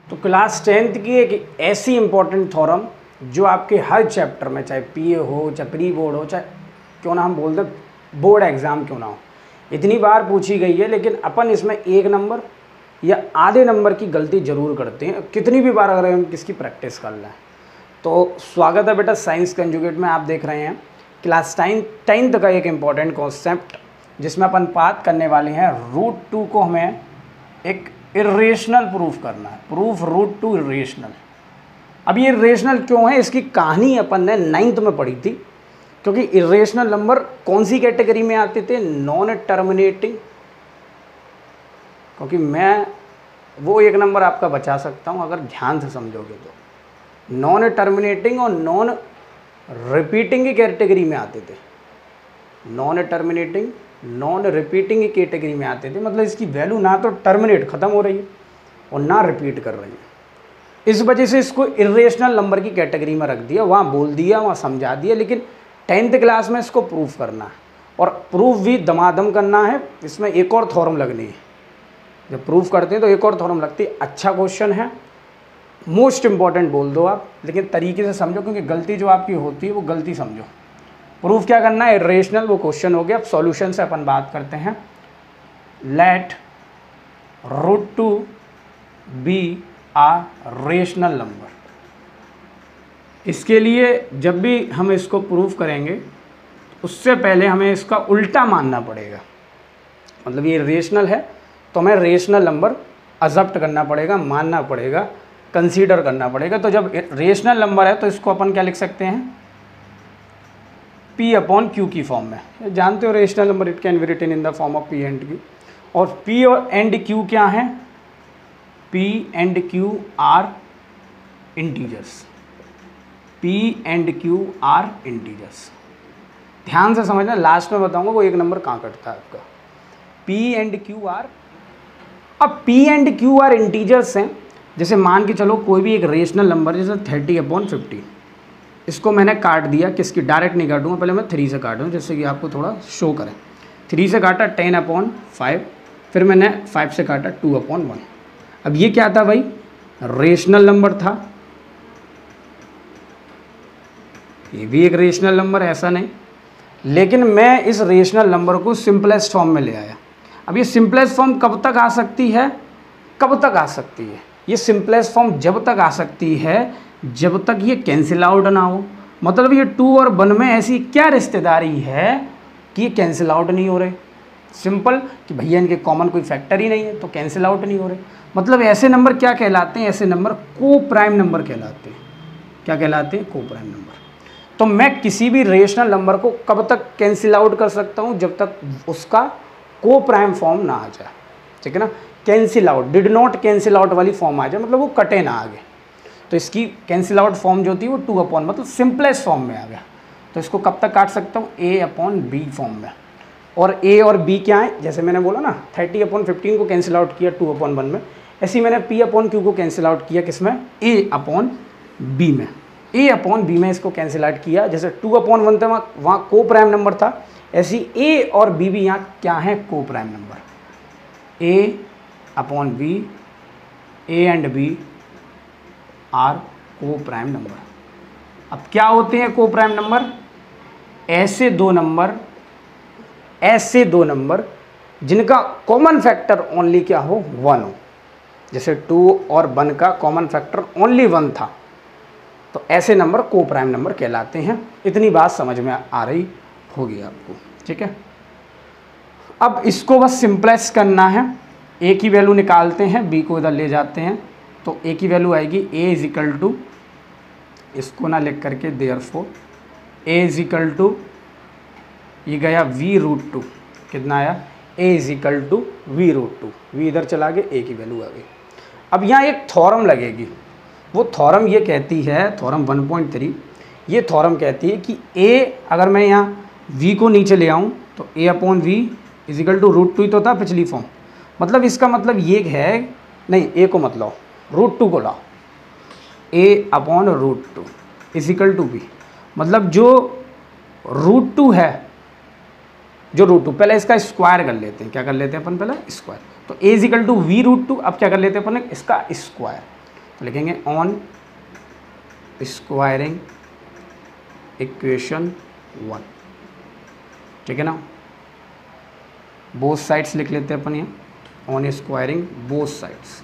तो class 10th की एक ऐसी इम्पोर्टेंट थ्योरम जो आपके हर चैप्टर में, चाहे पीए हो, चाहे प्री बोर्ड हो, चाहे क्यों ना हम बोल दें बोर्ड एग्ज़ाम क्यों ना हो, इतनी बार पूछी गई है, लेकिन अपन इसमें 1 नंबर या आधे नंबर की गलती ज़रूर करते हैं, कितनी भी बार अगर हम किसकी प्रैक्टिस कर लें। तो स्वागत है बेटा साइंस कंजुगेट में। आप देख रहे हैं क्लास 10th का एक इम्पॉर्टेंट कॉन्सेप्ट जिसमें अपन बात करने वाले हैं √2 को हमें एक इरेशनल प्रूफ करना है। Proof √2 irrational. अब ये इरेशनल क्यों है, इसकी कहानी अपन ने 9th में पढ़ी थी, क्योंकि इरेशनल नंबर कौन सी कैटेगरी में आते थे, नॉन टर्मिनेटिंग। क्योंकि मैं वो एक नंबर आपका बचा सकता हूँ अगर ध्यान से समझोगे तो। नॉन टर्मिनेटिंग और नॉन रिपीटिंग की कैटेगरी में आते थे। नॉन टर्मिनेटिंग नॉन रिपीटिंग की कैटेगरी में आते थे, मतलब इसकी वैल्यू ना तो टर्मिनेट ख़त्म हो रही है और ना रिपीट कर रही है। इस वजह से इसको इरेशनल नंबर की कैटेगरी में रख दिया, वहाँ बोल दिया, वहाँ समझा दिया, लेकिन 10th क्लास में इसको प्रूफ करना है और प्रूफ भी दमादम करना है। इसमें एक और थ्योरम लगनी है, जब प्रूफ करते हैं तो एक और थ्योरम लगती है। अच्छा क्वेश्चन है, मोस्ट इम्पॉर्टेंट बोल दो आप, लेकिन तरीके से समझो, क्योंकि गलती जो आपकी होती है वो गलती समझो। प्रूफ क्या करना है, इरेशनल, वो क्वेश्चन हो गया। अब सॉल्यूशन से अपन बात करते हैं। Let √2 be a rational number. इसके लिए जब भी हम इसको प्रूफ करेंगे उससे पहले हमें इसका उल्टा मानना पड़ेगा। मतलब ये रेशनल है तो हमें रेशनल नंबर अजप्ट करना पड़ेगा, मानना पड़ेगा, कंसीडर करना पड़ेगा। तो जब रेशनल नंबर है तो इसको अपन क्या लिख सकते हैं, P/Q की फॉर्म में। जानते हो rational number it can be written in the form of P and Q। और P और एंड Q क्या है, P and Q are integers. P and Q are integers. ध्यान से समझना, लास्ट में बताऊंगा वो एक नंबर कहाँ कटता है आपका। P एंड Q आर, अब P and Q are integers हैं। जैसे मान के चलो कोई भी एक रेशनल नंबर, जैसे 30/50, इसको मैंने काट दिया, किसकी डायरेक्ट नहीं काटूंगा, पहले मैं 3 से काटूँ जिससे कि आपको थोड़ा शो करें। 3 से काटा 10/5, फिर मैंने 5 से काटा 2/1। अब ये क्या था भाई, रेशनल नंबर था, ये भी एक रेशनल नंबर, ऐसा नहीं। लेकिन मैं इस रेशनल नंबर को सिंपलेस्ट फॉर्म में ले आया। अब ये सिंपलेस्ट फॉर्म कब तक आ सकती है, कब तक आ सकती है, ये सिंपलेस्ट फॉर्म जब तक आ सकती है जब तक ये कैंसिल आउट ना हो। मतलब ये 2 और 1 में ऐसी क्या रिश्तेदारी है कि ये कैंसिल आउट नहीं हो रहे। सिंपल कि भैया इनके कॉमन कोई फैक्टर ही नहीं है तो कैंसिल आउट नहीं हो रहे। मतलब ऐसे नंबर क्या कहलाते हैं, ऐसे नंबर को प्राइम नंबर कहलाते हैं। क्या कहलाते हैं, को प्राइम नंबर। तो मैं किसी भी रेशनल नंबर को कब तक कैंसिल आउट कर सकता हूँ, जब तक उसका को प्राइम फॉर्म ना आ जाए, ठीक है ना। Cancel out, did not cancel out वाली फॉर्म आ जाए, मतलब वो कटे ना आगे। तो इसकी कैंसिल आउट फॉर्म जो होती है वो 2/, मतलब सिंपलेस्ट फॉर्म में आ गया। तो इसको कब तक काट सकता हूँ, A/B फॉर्म में। और A और B क्या है, जैसे मैंने बोला ना 30/15 को कैंसिल आउट किया 2/1 में, ऐसे ही मैंने P/Q को कैंसिल आउट किया किसमें, A/B में। A/B में इसको कैंसिल आउट किया। जैसे 2/1 था वहाँ को प्राइम नंबर था, ऐसी A और B भी यहाँ क्या है, coprime number. A/B, A and B are coprime number. अब क्या होते हैं को प्राइम नंबर, ऐसे दो नंबर जिनका कॉमन फैक्टर ओनली क्या हो, 1 हो। जैसे 2 और 1 का कॉमन फैक्टर ओनली 1 था, तो ऐसे नंबर को प्राइम नंबर कहलाते हैं। इतनी बात समझ में आ रही होगी आपको, ठीक है। अब इसको बस सिंपलेक्स करना है। A की वैल्यू निकालते हैं, B को इधर ले जाते हैं, तो A की वैल्यू आएगी A, इसको ना लिख करके देयरफॉर A ये गया V√2, कितना आया, A V√2, V इधर चला गया, A की वैल्यू आ गई। अब यहाँ एक थ्योरम लगेगी, वो थ्योरम ये कहती है, थ्योरम 1.3, ये थ्योरम कहती है कि A अगर मैं यहाँ V को नीचे ले आऊँ तो A/V √2 ही तो था पिछली फॉर्म। मतलब इसका मतलब ये है, नहीं A को मत लाओ, √2 को लाओ, A/√2 B। मतलब जो √2 है, जो √2, पहले इसका स्क्वायर कर लेते हैं। क्या कर लेते हैं अपन, पहले स्क्वायर। तो A = V√2। अब क्या कर लेते हैं अपन, इसका स्क्वायर। तो लिखेंगे ऑन स्क्वायरिंग इक्वेशन 1, ठीक है ना। बोथ साइड्स लिख लेते हैं अपन यहाँ, on squaring both sides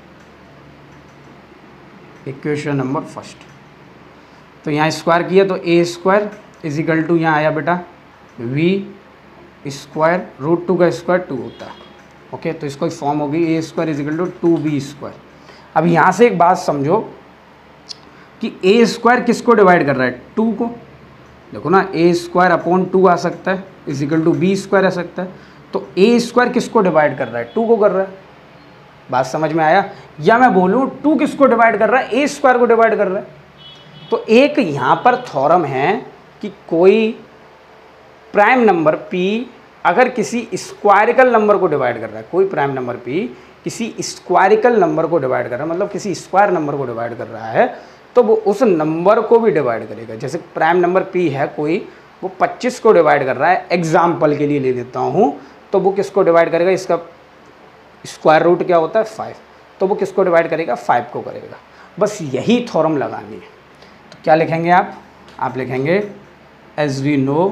equation number first. तो यहाँ स्क्वायर किया तो a square is equal to, यहाँ आया बेटा वी स्क्वायर, रूट 2 का स्क्वायर 2 होता है। ओके, तो इसको फॉर्म होगी a square is equal to 2b square. अब यहाँ से एक बात समझो कि ए स्क्वायर किसको डिवाइड कर रहा है, 2 को। देखो ना, ए स्क्वायर अपॉन 2 आ सकता है, is equal to b square आ सकता है। तो ए स्क्वायर किसको डिवाइड कर रहा है, 2 को कर रहा है। बात समझ में आया? या मैं बोलूँ 2 किसको डिवाइड कर रहा है, ए स्क्वायर को डिवाइड कर रहा है। तो एक यहाँ पर थ्योरम है कि कोई प्राइम नंबर p अगर किसी स्क्वायरिकल नंबर को डिवाइड कर रहा है, कोई प्राइम नंबर p किसी स्क्वायरिकल नंबर को डिवाइड कर रहा है, मतलब किसी स्क्वायर नंबर को डिवाइड कर रहा है, तो वो उस नंबर को भी डिवाइड करेगा। जैसे प्राइम नंबर p है कोई, वो 25 को डिवाइड कर रहा है, एग्जाम्पल के लिए ले लेता हूँ, तो वो किसको डिवाइड करेगा, इसका स्क्वायर रूट क्या होता है 5, तो वो किसको डिवाइड करेगा, 5 को करेगा। बस यही थ्योरम लगानी है। तो क्या लिखेंगे आप लिखेंगे एज वी नो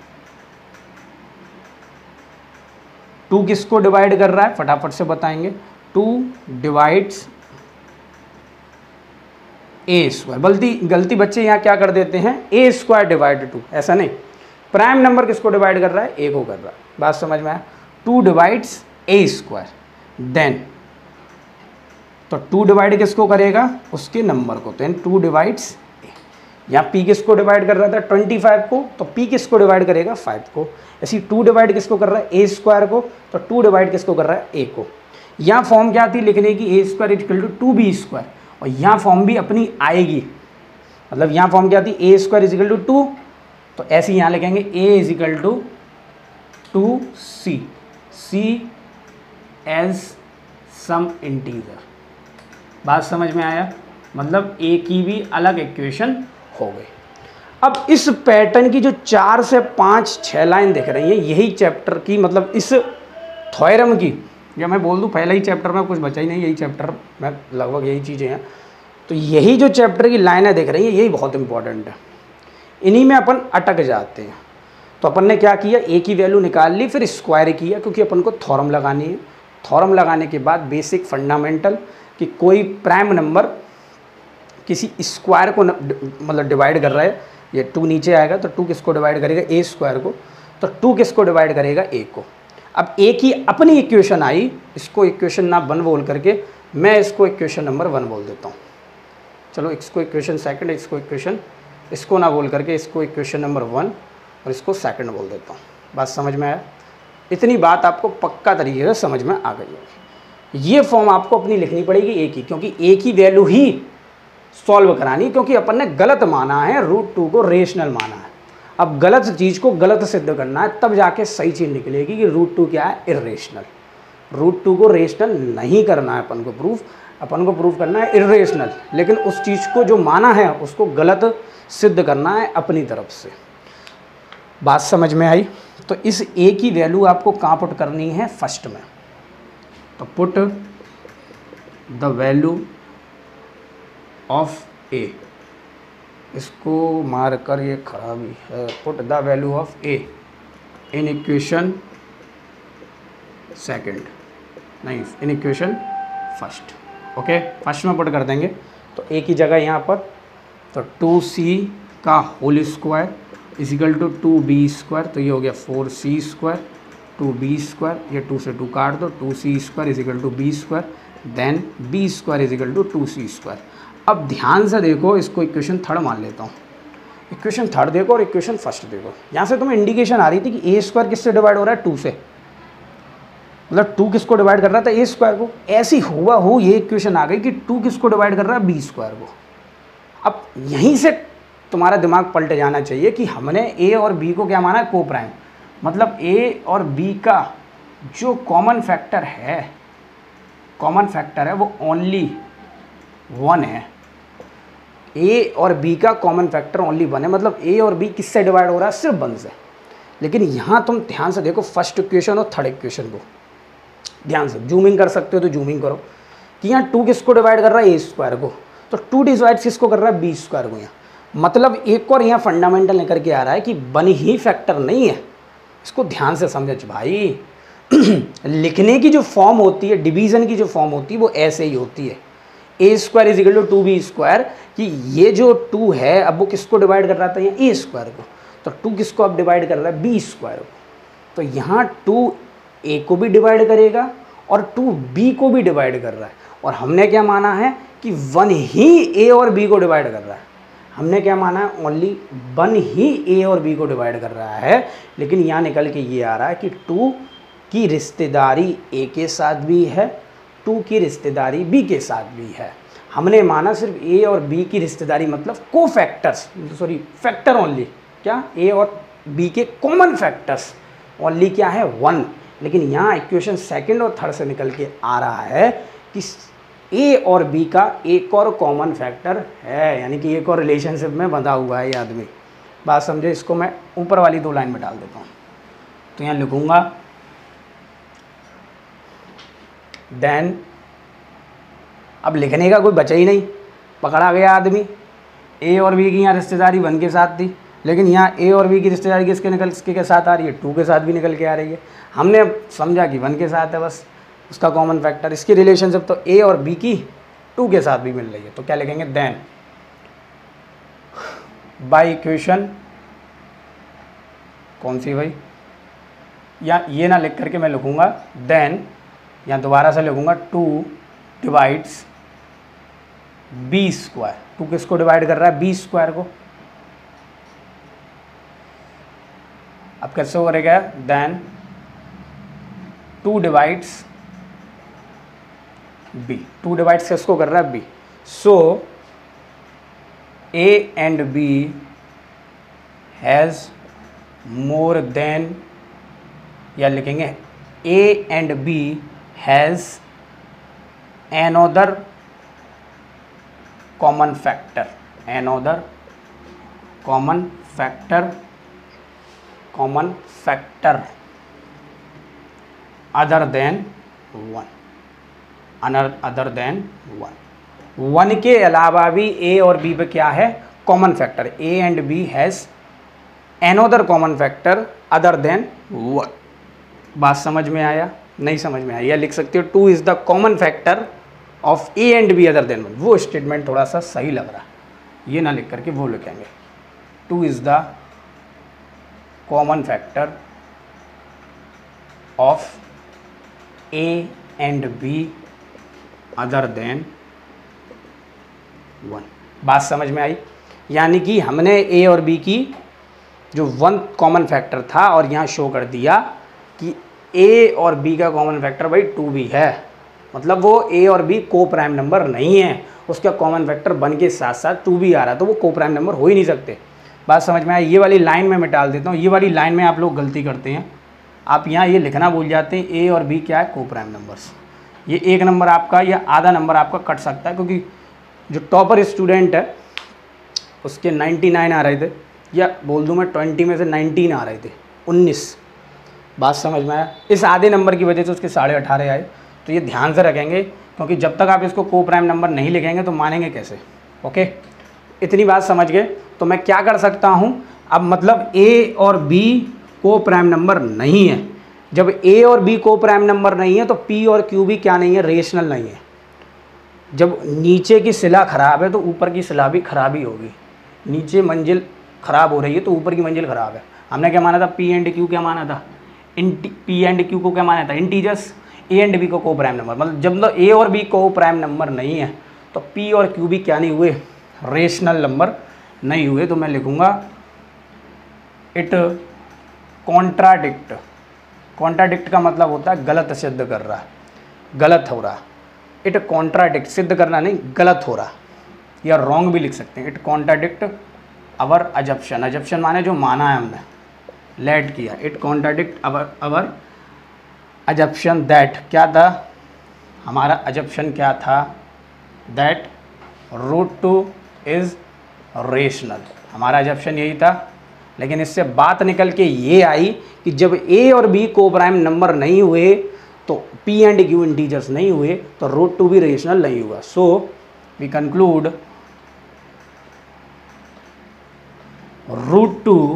2 किसको डिवाइड कर रहा है, फटाफट से बताएंगे, 2 डिवाइड्स ए स्क्वायर। गलती बच्चे यहाँ क्या कर देते हैं, ए स्क्वायर डिवाइड 2, ऐसा नहीं। प्राइम नंबर किसको डिवाइड कर रहा है, ए को कर रहा है। बात समझ में आया? 2 डिवाइड्स ए स्क्वायर, देन तो 2 डिवाइड किसको करेगा, उसके नंबर को, तो 2 डिवाइड्स ए। यहाँ p किसको डिवाइड कर रहा था 25 को, तो p किसको डिवाइड करेगा 5 को। ऐसी 2 डिवाइड किसको कर रहा है, ए स्क्वायर को, तो 2 डिवाइड किसको कर रहा है, ए को। यहाँ फॉर्म क्या थी लिखने की, a square equal to 2b square, और यहाँ फॉर्म भी अपनी आएगी। मतलब यहाँ फॉर्म क्या थी, a square is equal to 2, तो ऐसे यहाँ लिखेंगे a is equal to 2c, c as some integer. बात समझ में आया? मतलब ए की भी अलग इक्वेशन हो गई। अब इस पैटर्न की जो 4 से 5 6 लाइन दिख रही हैं, यही चैप्टर की, मतलब इस थ्योरम की, या मैं बोल दूं पहला ही चैप्टर में कुछ बचा ही नहीं, यही चैप्टर में लगभग यही चीज़ें हैं। तो यही जो चैप्टर की लाइनें दिख रही हैं, यही बहुत इंपॉर्टेंट है। इन्हीं में अपन अटक जाते हैं। तो अपन ने क्या किया, ए की वैल्यू निकाल ली, फिर स्क्वायर किया, क्योंकि अपन को थ्योरम लगानी है। थ्योरम लगाने के बाद बेसिक फंडामेंटल कि कोई प्राइम नंबर किसी स्क्वायर को मतलब डिवाइड कर रहा है, ये 2 नीचे आएगा तो 2 किसको डिवाइड करेगा, ए स्क्वायर को, तो 2 किसको डिवाइड करेगा, ए को। अब ए की अपनी इक्वेशन आई, इसको इक्वेशन ना 1 बोल करके मैं इसको इक्वेशन नंबर 1 बोल देता हूँ। चलो इसको इक्वेशन सेकंड, इसको इक्वेशन, इसको ना बोल करके इसको इक्वेशन नंबर 1 और इसको सेकंड बोल देता हूँ। बात समझ में आया? इतनी बात आपको पक्का तरीके से समझ में आ गई होगी। ये फॉर्म आपको अपनी लिखनी पड़ेगी ए की, क्योंकि ए की वैल्यू ही सॉल्व करानी, क्योंकि अपन ने गलत माना है, √2 को रेशनल माना है। अब गलत चीज़ को गलत सिद्ध करना है, तब जाके सही चीज़ निकलेगी कि √2 क्या है, इर्रेशनल। √2 को रेशनल नहीं करना है अपन को प्रूफ करना है इर्रेशनल, लेकिन उस चीज़ को जो माना है उसको गलत सिद्ध करना है अपनी तरफ से। बात समझ में आई? तो इस ए की वैल्यू आपको कहाँ पुट करनी है, फर्स्ट में। तो put the value of a, इसको मार कर, ये खराबी है, put the value of a in equation second, नहीं in equation first. Okay, first में पुट कर देंगे। तो ए की जगह यहाँ पर तो 2c का whole square is equal to 2b square, तो ये हो गया 4c स्क्वायर, 2b स्क्वायर, ये 2 से 2 काट दो, 2c square is equal to b square, then b square is equal to 2c square. अब ध्यान से देखो, इसको इक्वेशन थर्ड मान लेता हूँ। इक्वेशन थर्ड देखो और इक्वेशन फर्स्ट देखो। यहाँ से तुम्हें इंडिकेशन आ रही थी कि ए स्क्वायर किससे डिवाइड हो रहा है, 2 से, मतलब 2 किसको डिवाइड कर रहा था, ए स्क्वायर को। ऐसी हुआ हो ये इक्वेशन आ गई कि 2 किसको डिवाइड कर रहा है, बी स्क्वायर को। अब यहीं से तुम्हारा दिमाग पलट जाना चाहिए कि हमने ए और बी को क्या माना है, को प्राइम, मतलब ए और बी का जो कॉमन फैक्टर है वो ओनली 1 है। ए और बी का कॉमन फैक्टर ओनली 1 है, मतलब ए और बी किससे डिवाइड हो रहा है, सिर्फ 1 से। लेकिन यहाँ तुम ध्यान से देखो फर्स्ट इक्वेशन और थर्ड इक्वेशन को, ध्यान से जूमिंग कर सकते हो तो जूमिंग करो, कि यहाँ 2 किसको डिवाइड कर रहा है, ए स्क्वायर को, तो 2 डिवाइड किसको कर रहा है, बी स्क्वायर को। यहाँ मतलब एक और यहाँ फंडामेंटल निकल के आ रहा है कि 1 ही फैक्टर नहीं है। इसको ध्यान से समझ भाई। लिखने की जो फॉर्म होती है, डिवीज़न की जो फॉर्म होती है, वो ऐसे ही होती है, a square is equal to 2b square, कि ये जो 2 है अब वो किसको डिवाइड कर रहा था, यहाँ ए स्क्वायर को, तो 2 किसको अब डिवाइड कर रहा है, बी स्क्वायर को। तो यहाँ 2 ए को भी डिवाइड करेगा और 2 बी को भी डिवाइड कर रहा है। और हमने क्या माना है कि 1 ही ए और बी को डिवाइड कर रहा है। हमने क्या माना है, ओनली 1 ही ए और बी को डिवाइड कर रहा है। लेकिन यहाँ निकल के ये आ रहा है कि 2 की रिश्तेदारी ए के साथ भी है, 2 की रिश्तेदारी बी के साथ भी है। हमने माना सिर्फ ए और बी की रिश्तेदारी मतलब को फैक्टर्स, सॉरी फैक्टर ओनली, क्या ए और बी के कॉमन फैक्टर्स ओनली क्या है, 1। लेकिन यहाँ इक्वेशन सेकंड और थर्ड से निकल के आ रहा है कि ए और बी का एक और कॉमन फैक्टर है, यानी कि एक और रिलेशनशिप में बंधा हुआ है ये आदमी। बात समझे। इसको मैं ऊपर वाली 2 लाइन में डाल देता हूँ। तो यहाँ लिखूँगा देन, अब लिखने का कोई बचा ही नहीं, पकड़ा गया आदमी। ए और बी की यहाँ रिश्तेदारी 1 के साथ थी, लेकिन यहाँ ए और बी की रिश्तेदारी किसके साथ आ रही है, 2 के साथ भी निकल के आ रही है। हमने समझा कि 1 के साथ है बस उसका कॉमन फैक्टर। इसकी रिलेशनशिप तो ए और बी की 2 के साथ भी मिल रही है। तो क्या लिखेंगे, देन बाय इक्वेशन, कौन सी भाई, या ये ना लिख करके मैं लिखूँगा देन, या दोबारा से लिखूँगा 2 डिवाइड्स बी स्क्वायर। 2 किसको डिवाइड कर रहा है, बी स्क्वायर को। अब कैसे हो रहेगा, देन 2 डिवाइड्स बी। 2 डिवाइड्स किसको कर रहा है, b. So a and b has more than, या लिखेंगे a and b has another common factor, another common factor other than 1, other than 1 के अलावा भी ए और बी पे क्या है, common factor. A and b has another common factor other than 1। बात समझ में आया, नहीं समझ में आया, या लिख सकते हो 2 is the common factor of a and b other than 1। वो स्टेटमेंट थोड़ा सा सही लग रहा है, ये ना लिख करके वो लिखेंगे 2 is the common factor of a and b other than 1। बात समझ में आई। यानी कि हमने ए और बी की जो 1 कॉमन फैक्टर था और यहाँ शो कर दिया कि ए और बी का कॉमन फैक्टर भाई 2 भी है, मतलब वो ए और बी को प्राइम नंबर नहीं है, उसका कॉमन फैक्टर 1 के साथ साथ 2 भी आ रहा है, तो वो को प्राइम नंबर हो ही नहीं सकते। बात समझ में आया। ये वाली लाइन में मैं डाल देता हूँ, ये वाली लाइन में आप लोग गलती करते हैं, आप यहाँ ये लिखना भूल जाते हैं ए और बी क्या है, को प्राइम नंबर्स। ये 1 नंबर आपका या आधा नंबर आपका कट सकता है, क्योंकि जो टॉपर स्टूडेंट है उसके 99 आ रहे थे, या बोल दूँ मैं 20 में से 19 आ रहे थे, 19। बात समझ में आया। इस आधे नंबर की वजह से उसके 18.5 आए। तो ये ध्यान से रखेंगे, क्योंकि जब तक आप इसको को प्राइम नंबर नहीं लिखेंगे तो मानेंगे कैसे। ओके, इतनी बात समझ गए। तो मैं क्या कर सकता हूँ अब, मतलब ए और बी को प्राइम नंबर नहीं है। जब ए और बी को प्राइम नंबर नहीं है तो पी और क्यू भी क्या नहीं है, रेशनल नहीं है। जब नीचे की सिला खराब है तो ऊपर की सिला भी खराब ही होगी। नीचे मंजिल खराब हो रही है तो ऊपर की मंजिल खराब है। हमने क्या माना था, पी एंड क्यू क्या माना था, पी एंड क्यू को क्या माना था, इंटीजर्स। ए एंड बी को को प्राइम नंबर, मतलब जब ए और बी को प्राइम नंबर नहीं है तो पी और क्यू भी क्या नहीं हुए, रेशनल नंबर नहीं हुए। तो मैं लिखूँगा इट कॉन्ट्राडिक्ट। कॉन्ट्राडिक्ट का मतलब होता है गलत सिद्ध कर रहा है, गलत हो रहा। इट कॉन्ट्राडिक्ट, सिद्ध करना नहीं, गलत हो रहा, या रॉन्ग भी लिख सकते हैं। It contradict our अजप्शन। अजप्शन माने जो माना है हमने, लेट किया। It contradict our assumption that, क्या था हमारा अजप्शन, क्या था, दैट √2 इज़ रेशनल। हमारा अजप्शन यही था। लेकिन इससे बात निकल के ये आई कि जब ए और बी को प्राइम नंबर नहीं हुए तो P एंड Q इंटीजर्स नहीं हुए तो रूट 2 भी रेशनल नहीं हुआ। So we conclude root 2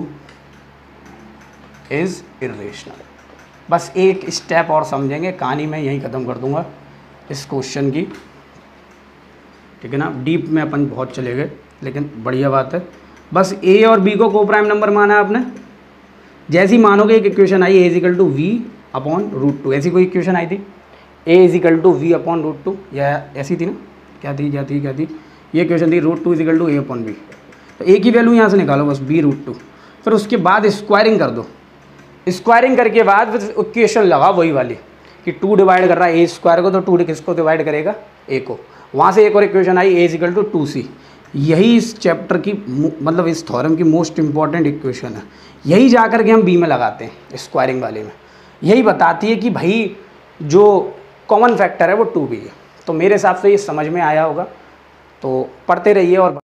is irrational. बस एक स्टेप और समझेंगे, कहानी मैं यहीं ख़त्म कर दूंगा इस क्वेश्चन की, ठीक है ना। डीप में अपन बहुत चले गए, लेकिन बढ़िया बात है। बस ए और बी को प्राइम नंबर माना है आपने। जैसे ही मानोगे एक इक्वेशन आई, a is equal to b upon root 2, ऐसी कोई इक्वेशन आई थी, a is equal to b upon root 2, या ऐसी थी ना, क्या थी ये इक्वेशन थी, root 2 is equal to a upon b. तो ए की वैल्यू यहाँ से निकालो बस, बी रूट 2, फिर उसके बाद स्क्वायरिंग कर दो। स्क्वायरिंग करके बाद फिर इक्वेशन लगाओ वही वाली कि 2 डिवाइड कर रहा है ए स्क्वायर को, तो 2 किसको डिवाइड करेगा, ए को। वहाँ से एक और इक्वेशन आई, ए इजिकल टू 2c। यही इस चैप्टर की मतलब इस थ्योरम की मोस्ट इंपॉर्टेंट इक्वेशन है। यही जा कर के हम बी में लगाते हैं स्क्वायरिंग वाले में। यही बताती है कि भाई जो कॉमन फैक्टर है वो 2b है। तो मेरे हिसाब से ये समझ में आया होगा, तो पढ़ते रहिए और